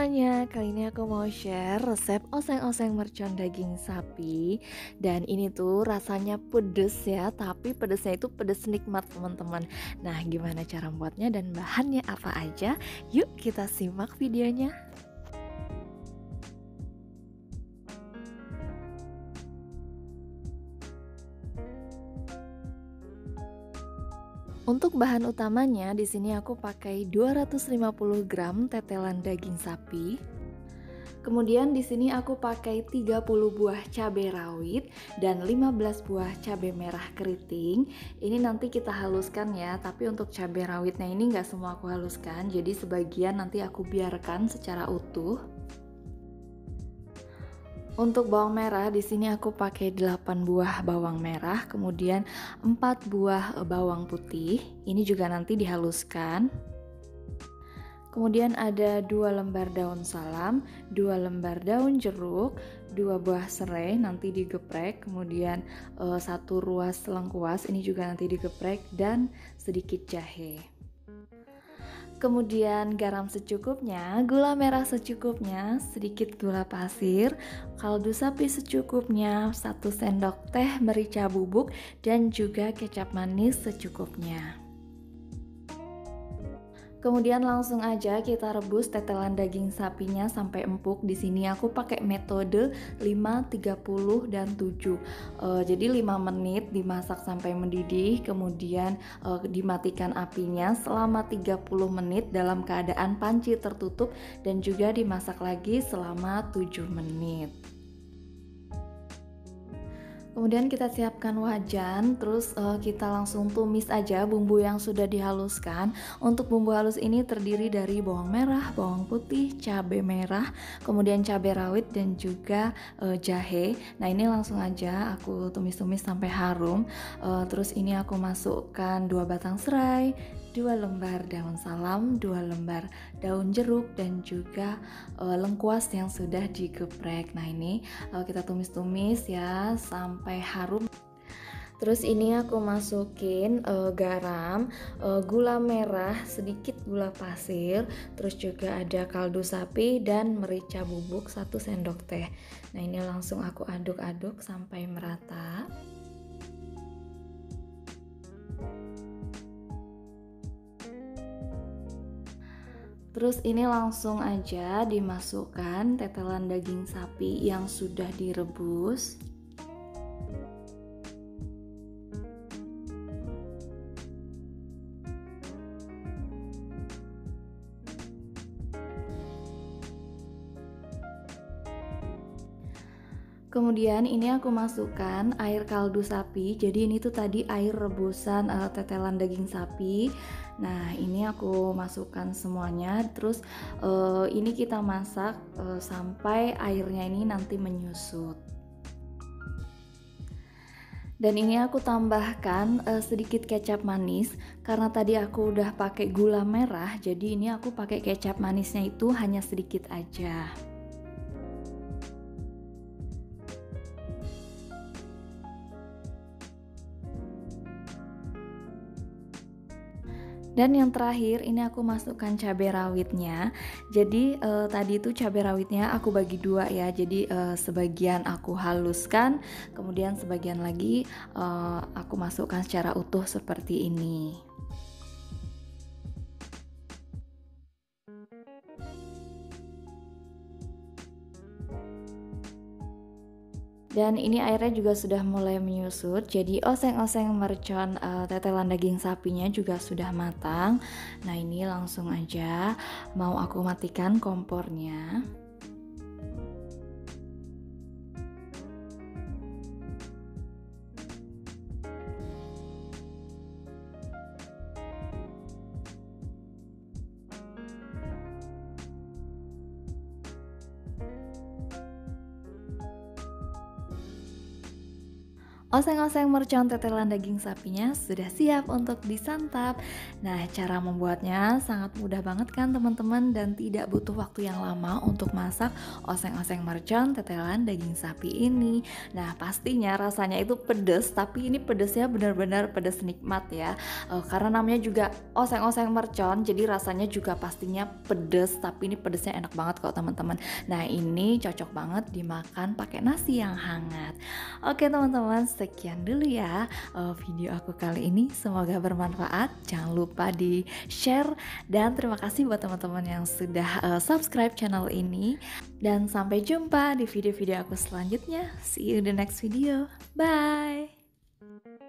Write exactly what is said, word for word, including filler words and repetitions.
semuanya, kali ini aku mau share resep oseng-oseng mercon daging sapi. Dan ini tuh rasanya pedes ya, tapi pedesnya itu pedes nikmat teman-teman. Nah, gimana cara membuatnya dan bahannya apa aja? Yuk kita simak videonya. Untuk bahan utamanya di sini aku pakai dua ratus lima puluh gram tetelan daging sapi. Kemudian di sini aku pakai tiga puluh buah cabai rawit dan lima belas buah cabai merah keriting. Ini nanti kita haluskan ya, tapi untuk cabai rawitnya ini nggak semua aku haluskan, jadi sebagian nanti aku biarkan secara utuh. Untuk bawang merah di sini aku pakai delapan buah bawang merah, kemudian empat buah bawang putih. Ini juga nanti dihaluskan. Kemudian ada dua lembar daun salam, dua lembar daun jeruk, dua buah serai nanti digeprek, kemudian e, satu ruas lengkuas ini juga nanti digeprek dan sedikit jahe. Kemudian garam secukupnya, gula merah secukupnya, sedikit gula pasir, kaldu sapi secukupnya, satu sendok teh merica bubuk dan juga kecap manis secukupnya. Kemudian langsung aja kita rebus tetelan daging sapinya sampai empuk. Di sini aku pakai metode lima, tiga puluh dan tujuh. E, jadi lima menit dimasak sampai mendidih, kemudian e, dimatikan apinya selama tiga puluh menit dalam keadaan panci tertutup dan juga dimasak lagi selama tujuh menit. Kemudian kita siapkan wajan, terus uh, kita langsung tumis aja bumbu yang sudah dihaluskan. Untuk bumbu halus ini terdiri dari bawang merah, bawang putih, cabai merah, kemudian cabai rawit dan juga uh, jahe. Nah ini langsung aja aku tumis-tumis sampai harum. Uh, terus ini aku masukkan dua batang serai, dua lembar daun salam, dua lembar daun jeruk dan juga uh, lengkuas yang sudah digeprek. Nah ini uh, kita tumis-tumis ya sampai harum. Terus ini aku masukin uh, garam, uh, gula merah, sedikit gula pasir, terus juga ada kaldu sapi dan merica bubuk satu sendok teh. Nah ini langsung aku aduk-aduk sampai merata. Terus ini langsung aja dimasukkan tetelan daging sapi yang sudah direbus. Kemudian ini aku masukkan air kaldu sapi. Jadi ini tuh tadi air rebusan uh, tetelan daging sapi. Nah ini aku masukkan semuanya. Terus uh, ini kita masak uh, sampai airnya ini nanti menyusut. Dan ini aku tambahkan uh, sedikit kecap manis karena tadi aku udah pakai gula merah. Jadi ini aku pakai kecap manisnya itu hanya sedikit aja. Dan yang terakhir ini aku masukkan cabai rawitnya. Jadi eh, tadi itu cabai rawitnya aku bagi dua ya. Jadi eh, sebagian aku haluskan, kemudian sebagian lagi eh, aku masukkan secara utuh seperti ini. Dan ini airnya juga sudah mulai menyusut. Jadi oseng-oseng mercon uh, tetelan daging sapinya juga sudah matang. Nah ini langsung aja mau aku matikan kompornya. Oseng-oseng mercon tetelan daging sapinya sudah siap untuk disantap. Nah, cara membuatnya sangat mudah banget kan teman-teman, dan tidak butuh waktu yang lama untuk masak oseng-oseng mercon tetelan daging sapi ini. Nah, pastinya rasanya itu pedas, tapi ini pedasnya benar-benar pedas nikmat ya. Eh, karena namanya juga oseng-oseng mercon, jadi rasanya juga pastinya pedas, tapi ini pedasnya enak banget kok teman-teman. Nah, ini cocok banget dimakan pakai nasi yang hangat. Oke teman-teman, sekian dulu ya uh, video aku kali ini. Semoga bermanfaat. Jangan lupa di share, dan terima kasih buat teman-teman yang sudah uh, subscribe channel ini. Dan sampai jumpa di video-video aku selanjutnya. See you in the next video. Bye.